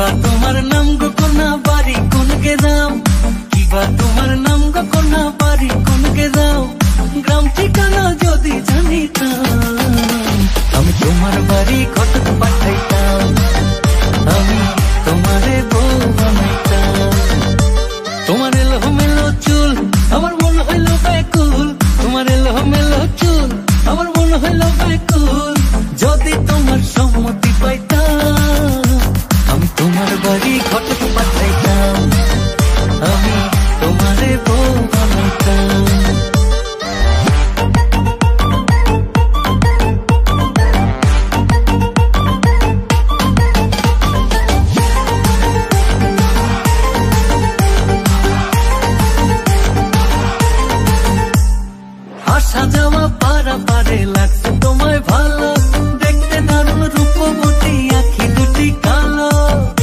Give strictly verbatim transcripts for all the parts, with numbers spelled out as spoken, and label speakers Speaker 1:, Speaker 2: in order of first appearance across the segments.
Speaker 1: কিবা তোমার নাম গো কোনা বাড়ি কোন গ্রাম, কিবা তোমার নাম গো কোনা বাড়ি কোন গ্রাম, গ্রাম ঠিকানা যদি জানিতাম আমি তোমার বাড়ি ঘটক পাঠাইতাম, আমি তোমারে বউ বানাইতাম। তোমার এলো মেলো চুল আমার মন হইল ব্যাকুল, তোমার এলো মেলো চুল আমার মন হইল ব্যাকুল, যদি তোমার সম্মতি পাইতাম আমি তোমার বাড়ি ঘটক পাঠাইতাম, আমি তোমারে বউ বানাইতাম। আসা যাওয়া পারা পারে লাগছে তোমায় ভালো, দেখতে দারুণ রূপবতী আখি দুটি কালো।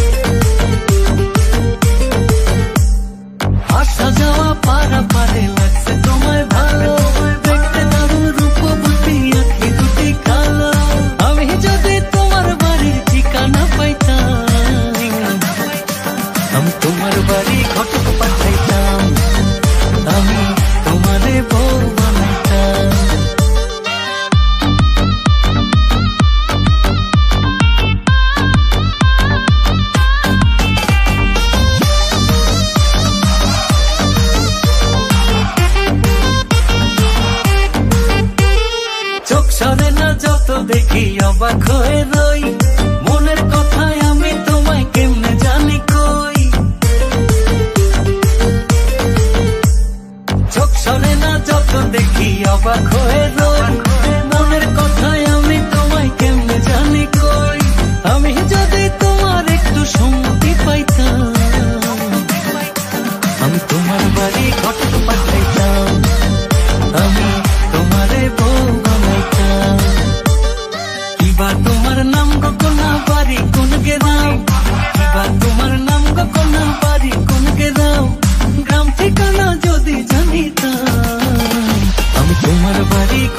Speaker 1: আসা যাওয়া পারা পারে লাগছে তোমায় ভালো, দেখতে দারুণ রূপবতী আখি দুটি কালো। আমি যদি তোমার বাড়ির ঠিকানা পাইতাম আমি তোমার বাড়ি ঘটক পাঠাইতাম, আমি তোমারে বউ বানাইতাম। চোখ সরে না যত দেখি অবাক হয়ে রই, মনের কথায় আমি তোমায় কেমনে জানি কই। চোখ সরে না যত দেখি অবাক হয়ে রই, মনের কথায় আমি তোমায় কেমনে জানি কই। আমি যদি তোমার একটু সম্মতি পাইতাম আমি তোমার বাড়ি ঘটক পাঠাইতাম, আমি তোমারে বউ বানাইতাম। কিবা তোমার নাম গো কোনা বাড়ি কোন গ্রাম, কিবা তোমার নাম গো কোনা বাড়ি কোন গ্রাম, গ্রাম ঠিকানা যদি জানিতাম আমি তোমার বাড়ি